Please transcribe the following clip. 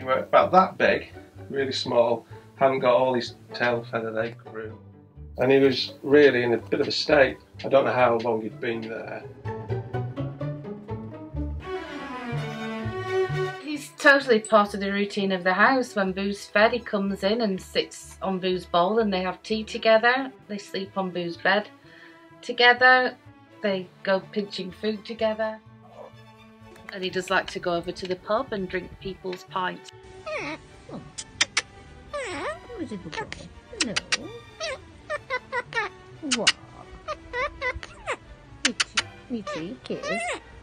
were about that big, really small, hadn't got all his tail feather, they grew. And he was really in a bit of a state. I don't know how long he'd been there. He's totally part of the routine of the house. When Boo's fed, he comes in and sits on Boo's bowl and they have tea together. They sleep on Boo's bed together. They go pinching food together. And he does like to go over to the pub and drink people's pints. Oh. Who's a good boy? No. What? Mitchie, kiss.